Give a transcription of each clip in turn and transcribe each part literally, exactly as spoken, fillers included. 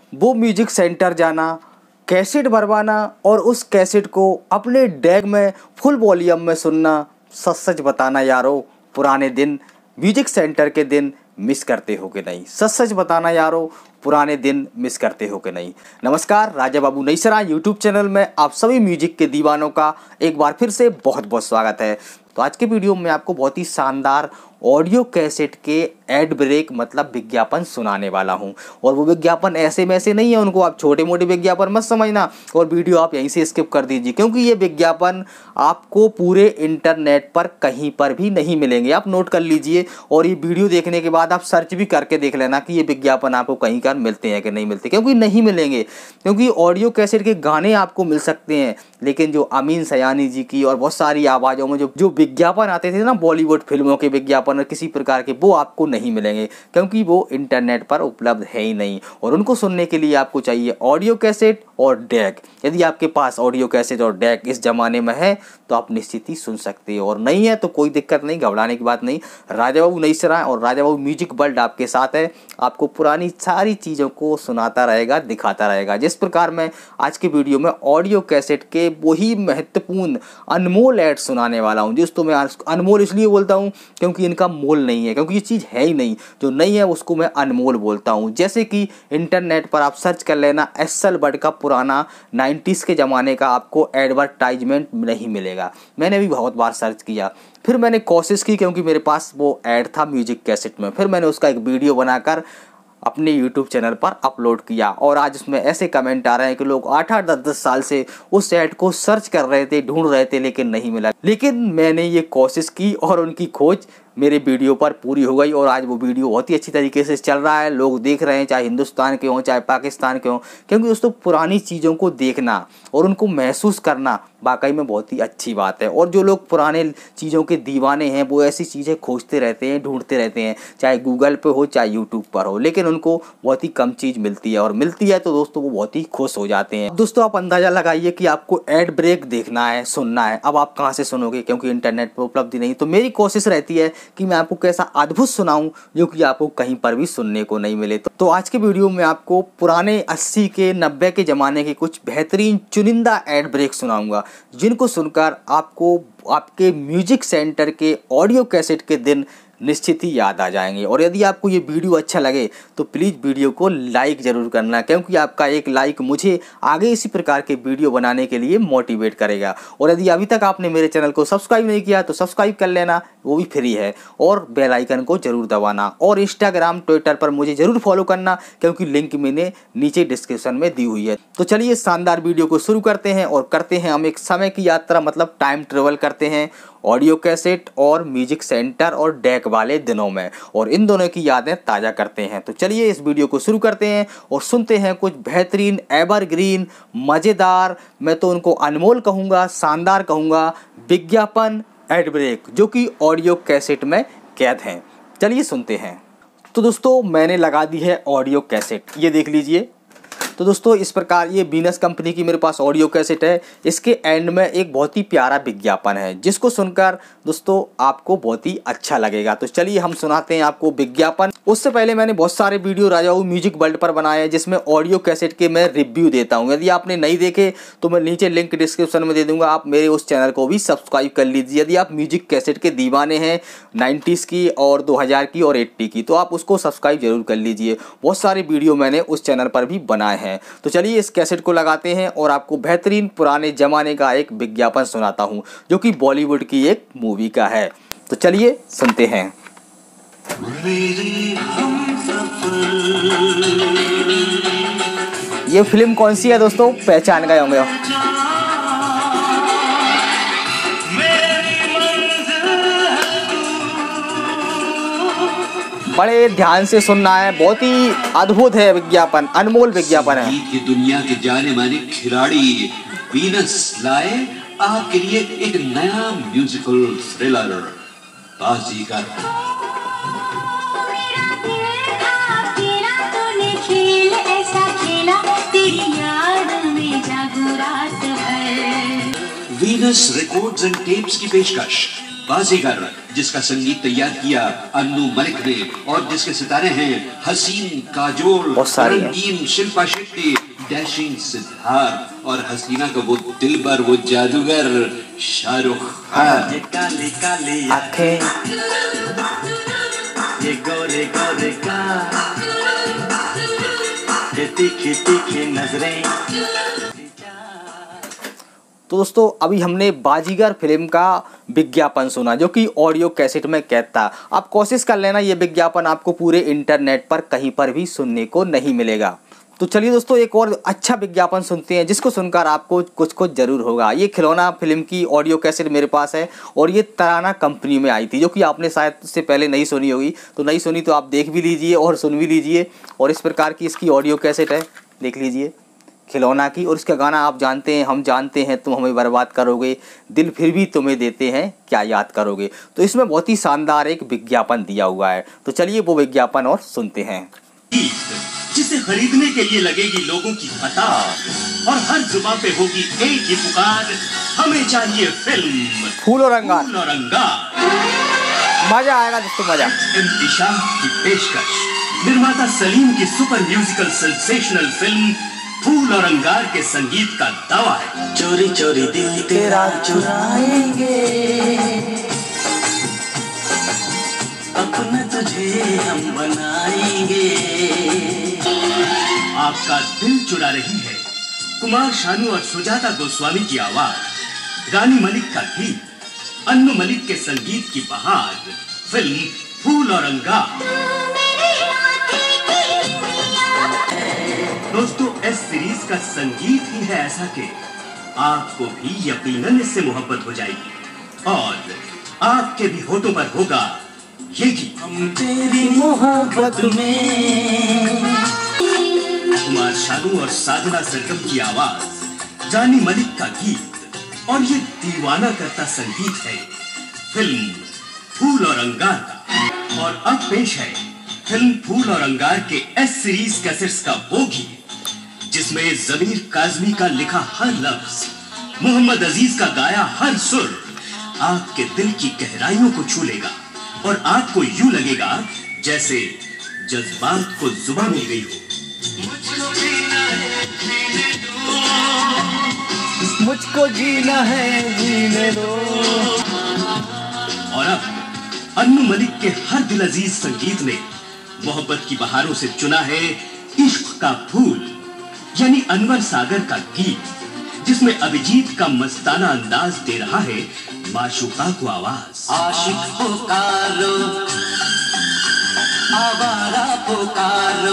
वो music centre जाना, cassette भरवाना और उस कैसेट को अपने डैग में फुल वॉल्यूम में सुनना। सच सच बताना यारो, पुराने दिन म्यूजिक सेंटर के दिन मिस करते हो कि नहीं? सच सच बताना यारो, पुराने दिन मिस करते हो कि नहीं? नमस्कार, राजा बाबू नईसरा यूट्यूब चैनल में आप सभी म्यूजिक के दीवानों का एक बार फिर से बहुत बहुत स्वागत है। तो आज के वीडियो में आपको बहुत ही शानदार ऑडियो कैसेट के एड ब्रेक मतलब विज्ञापन सुनाने वाला हूं। और वो विज्ञापन ऐसे में ऐसे नहीं है, उनको आप छोटे मोटे विज्ञापन मत समझना और वीडियो आप यहीं से स्किप कर दीजिए, क्योंकि ये विज्ञापन आपको पूरे इंटरनेट पर कहीं पर भी नहीं मिलेंगे। आप नोट कर लीजिए और ये वीडियो देखने के बाद आप सर्च भी करके देख लेना कि ये विज्ञापन आपको कहीं का मिलते हैं कि नहीं मिलते, क्योंकि नहीं मिलेंगे। क्योंकि ऑडियो कैसेट के गाने आपको मिल सकते हैं, लेकिन जो अमीन सयानी जी की और बहुत सारी आवाज़ों में जो जो विज्ञापन आते थे ना, बॉलीवुड फिल्मों के विज्ञापन और किसी प्रकार के, वो आपको नहीं मिलेंगे, क्योंकि वो इंटरनेट पर उपलब्ध है ही नहीं। और उनको सुनने के लिए आपको चाहिए ऑडियो कैसेट और डैक। यदि आपके पास ऑडियो कैसेट और डैक इस ज़माने में है तो आप निश्चित ही सुन सकते हो, और नहीं है तो कोई दिक्कत नहीं, घबराने की बात नहीं। राजा बाबू नईसरा और राजा बाबू म्यूजिक वर्ल्ड आपके साथ है, आपको पुरानी सारी चीज़ों को सुनाता रहेगा, दिखाता रहेगा। जिस प्रकार मैं आज के वीडियो में ऑडियो कैसेट के वही महत्वपूर्ण अनमोल ऐड सुनाने वाला हूँ। जिस तो मैं अनमोल इसलिए बोलता हूँ क्योंकि इनका मोल नहीं है, क्योंकि ये चीज़ है ही नहीं, जो नहीं है उसको मैं अनमोल बोलता हूँ। जैसे कि इंटरनेट पर आप सर्च कर लेना, एसएल वर्ड का पुराना नाइन्टीज़ के ज़माने का आपको एडवर्टाइजमेंट नहीं मिलेगा। मैंने भी बहुत बार सर्च किया, फिर मैंने कोशिश की, क्योंकि मेरे पास वो ऐड था म्यूजिक कैसेट में। फिर मैंने उसका एक वीडियो बनाकर अपने यूट्यूब चैनल पर अपलोड किया, और आज उसमें ऐसे कमेंट आ रहे हैं कि लोग आठ आठ दस दस साल से उस ऐड को सर्च कर रहे थे, ढूंढ रहे थे, लेकिन नहीं मिला। लेकिन मैंने ये कोशिश की और उनकी खोज मेरे वीडियो पर पूरी हो गई, और आज वो वीडियो बहुत ही अच्छी तरीके से चल रहा है, लोग देख रहे हैं, चाहे हिंदुस्तान के हों चाहे पाकिस्तान के हों। क्योंकि दोस्तों, पुरानी चीज़ों को देखना और उनको महसूस करना वाकई में बहुत ही अच्छी बात है। और जो लोग पुराने चीज़ों के दीवाने हैं वो ऐसी चीज़ें खोजते रहते हैं, ढूंढते रहते हैं, चाहे गूगल पे हो चाहे यूट्यूब पर हो, लेकिन उनको बहुत ही कम चीज़ मिलती है, और मिलती है तो दोस्तों वो बहुत ही खुश हो जाते हैं। दोस्तों, आप अंदाज़ा लगाइए कि आपको एड ब्रेक देखना है, सुनना है, अब आप कहाँ से सुनोगे, क्योंकि इंटरनेट पर उपलब्ध नहीं। तो मेरी कोशिश रहती है कि मैं आपको कैसा अद्भुत सुनाऊं जो कि आपको कहीं पर भी सुनने को नहीं मिले। तो, तो आज के वीडियो में आपको पुराने अस्सी के नब्बे के ज़माने के कुछ बेहतरीन चुनिंदा एड ब्रेक सुनाऊंगा, जिनको सुनकर आपको आपके म्यूजिक सेंटर के ऑडियो कैसेट के दिन निश्चित ही याद आ जाएंगे। और यदि आपको ये वीडियो अच्छा लगे तो प्लीज़ वीडियो को लाइक ज़रूर करना, क्योंकि आपका एक लाइक मुझे आगे इसी प्रकार के वीडियो बनाने के लिए मोटिवेट करेगा। और यदि अभी तक आपने मेरे चैनल को सब्सक्राइब नहीं किया तो सब्सक्राइब कर लेना, वो भी फ्री है, और बेल आइकन को ज़रूर दबाना। और इंस्टाग्राम ट्विटर पर मुझे ज़रूर फॉलो करना, क्योंकि लिंक मैंने नीचे डिस्क्रिप्शन में दी हुई है। तो चलिए शानदार वीडियो को शुरू करते हैं, और करते हैं हम एक समय की यात्रा, मतलब टाइम ट्रेवल करते हैं ऑडियो कैसेट और म्यूजिक सेंटर और डैक वाले दिनों में, और इन दोनों की यादें ताज़ा करते हैं। तो चलिए इस वीडियो को शुरू करते हैं और सुनते हैं कुछ बेहतरीन, एवरग्रीन, मज़ेदार, मैं तो उनको अनमोल कहूँगा, शानदार कहूँगा, विज्ञापन एड ब्रेक, जो कि ऑडियो कैसेट में कैद हैं। चलिए सुनते हैं। तो दोस्तों, मैंने लगा दी है ऑडियो कैसेट, ये देख लीजिए। तो दोस्तों, इस प्रकार ये वीनस कंपनी की मेरे पास ऑडियो कैसेट है। इसके एंड में एक बहुत ही प्यारा विज्ञापन है, जिसको सुनकर दोस्तों आपको बहुत ही अच्छा लगेगा। तो चलिए हम सुनाते हैं आपको विज्ञापन। उससे पहले मैंने बहुत सारे video Raja Babu music world पर बनाए हैं, जिसमें ऑडियो कैसेट के मैं रिव्यू देता हूँ। यदि आपने नहीं देखे तो मैं नीचे लिंक डिस्क्रिप्शन में दे दूंगा, आप मेरे उस चैनल को भी सब्सक्राइब कर लीजिए। यदि आप म्यूजिक कैसेट के दीवाने हैं नाइन्टीज़ की और दो हज़ार की और अस्सी की, तो आप उसको सब्सक्राइब जरूर कर लीजिए। बहुत सारे वीडियो मैंने उस चैनल पर भी बनाए हैं। तो चलिए इस कैसेट को लगाते हैं और आपको बेहतरीन पुराने ज़माने का एक विज्ञापन सुनाता हूँ, जो कि बॉलीवुड की एक मूवी का है। तो चलिए सुनते हैं। ये फिल्म कौन सी है दोस्तों, पहचान गए होंगे। बड़े ध्यान से सुनना है, बहुत ही अद्भुत है विज्ञापन, अनमोल विज्ञापन है। की दुनिया के जाने माने खिलाड़ी वीनस लाए आपके लिए एक नया musical thriller, Baazigar. Venus records and tapes की पेशकश बाजीगर, जिसका संगीत तैयार किया अन्नू मलिक ने और जिसके सितारे हैं हसीन काजोल, रंगीन शिल्पा शेट्टी, डैशिंग सिद्धार्थ और हसीना का वो दिलबर, वो जादूगर शाहरुख खान। ये काली काली आंखें, ये गोरे गोरे गाल, ये तीखी तीखी नजरें। तो दोस्तों अभी हमने बाजीगर फिल्म का विज्ञापन सुना जो कि ऑडियो कैसेट में कैद था। आप कोशिश कर लेना, ये विज्ञापन आपको पूरे इंटरनेट पर कहीं पर भी सुनने को नहीं मिलेगा। तो चलिए दोस्तों एक और अच्छा विज्ञापन सुनते हैं जिसको सुनकर आपको कुछ कुछ ज़रूर होगा। ये खिलौना फिल्म की ऑडियो कैसेट मेरे पास है और ये तराना कंपनी में आई थी, जो कि आपने शायद से पहले नहीं सुनी होगी। तो नहीं सुनी तो आप देख भी लीजिए और सुन भी लीजिए। और इस प्रकार की इसकी ऑडियो कैसेट है, देख लीजिए, खिलौना की। और इसका गाना आप जानते हैं, हम जानते हैं तुम हमें बर्बाद करोगे, दिल फिर भी तुम्हें देते हैं, क्या याद करोगे। तो इसमें बहुत ही शानदार एक विज्ञापन दिया हुआ है। तो चलिए वो विज्ञापन और सुनते हैं। जिसे खरीदने के लिए लगेगी लोगों की कतार और हर जुबान पे होगी एक ही पुकार, हमें चाहिए फिल्म फूल और अंगार। फूल और अंगार। मजा आएगा दोस्तों, मजा। इंतशार की पेशकश, निर्माता सलीम की super musical sensational film Phool Aur Angaar के संगीत का दावा है। चोरी चोरी दिल तेरा चुराएंगे, अपना तुझे हम बनाएंगे। आपका दिल चुरा रही है कुमार शानू और सुजाता गोस्वामी की आवाज, रानी मलिक का गीत, अन्नू मलिक के संगीत की बहार, फिल्म फूल और अंगार। दोस्तों इस सीरीज का संगीत ही है ऐसा कि आपको भी यकीनन इससे मोहब्बत हो जाएगी और आपके भी होठों पर होगा ये गीत। हम तेरी मोहब्बत में। कुमार शानू और साधना सरगम की आवाज, रानी मलिक का गीत और ये दीवाना करता संगीत है फिल्म फूल और अंगार का। और अब पेश है फिल्म फूल और अंगार के एस सीरीज कैसेट्स का वो गीत जिसमें जमीर काज़मी का लिखा हर लफ्ज, मोहम्मद अजीज का गाया हर सुर आपके दिल की गहराइयों को छू लेगा और आपको यूं लगेगा जैसे जज्बात को जुबान मिल गई हो। मुझको जीना है जीने दो, मुझको जीना है जीने दो। और अब अन्नू मलिक के हर दिल अजीज संगीत ने मोहब्बत की बहारों से चुना है इश्क का फूल, यानी अनवर सागर का गीत, जिसमें अभिजीत का मस्ताना अंदाज दे रहा है माशूका को आवाज। आशिक पुकारो, आवारा पुकारो।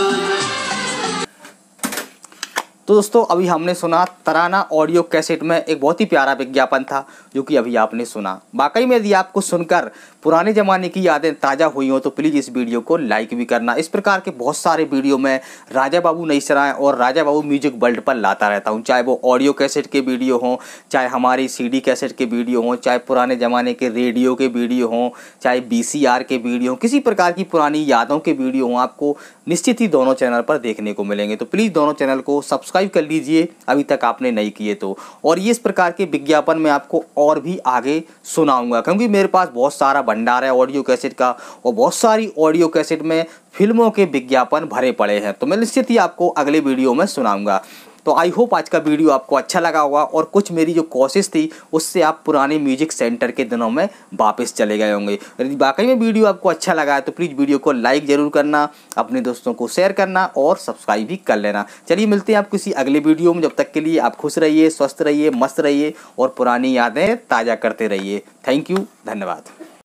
तो दोस्तों अभी हमने सुना तराना ऑडियो कैसेट में एक बहुत ही प्यारा विज्ञापन था जो कि अभी आपने सुना। वाकई में यदि आपको सुनकर पुराने ज़माने की यादें ताज़ा हुई हो तो प्लीज़ इस वीडियो को लाइक भी करना। इस प्रकार के बहुत सारे वीडियो मैं राजा बाबू नई सराय और राजा बाबू म्यूजिक वर्ल्ड पर लाता रहता हूं, चाहे वो ऑडियो कैसेट के वीडियो हों, चाहे हमारी सीडी कैसेट के वीडियो हों, चाहे पुराने ज़माने के रेडियो के वीडियो हों, चाहे बी सी आर के वीडियो हों, किसी प्रकार की पुरानी यादों के वीडियो हों, आपको निश्चित ही दोनों चैनल पर देखने को मिलेंगे। तो प्लीज़ दोनों चैनल को सब्सक्राइब कर लीजिए अभी तक आपने नहीं किए तो। और ये इस प्रकार के विज्ञापन मैं आपको और भी आगे सुनाऊंगा क्योंकि मेरे पास बहुत सारा भंडार है ऑडियो कैसेट का और बहुत सारी ऑडियो कैसेट में फिल्मों के विज्ञापन भरे पड़े हैं। तो मैं निश्चित ही आपको अगले वीडियो में सुनाऊंगा। तो आई होप आज का वीडियो आपको अच्छा लगा होगा और कुछ मेरी जो कोशिश थी उससे आप पुराने म्यूजिक सेंटर के दिनों में वापस चले गए होंगे। यदि वाकई में वीडियो आपको अच्छा लगा है तो प्लीज़ वीडियो को लाइक ज़रूर करना, अपने दोस्तों को शेयर करना और सब्सक्राइब भी कर लेना। चलिए मिलते हैं आप किसी अगले वीडियो में। जब तक के लिए आप खुश रहिए, स्वस्थ रहिए, मस्त रहिए और पुरानी यादें ताज़ा करते रहिए। थैंक यू, धन्यवाद।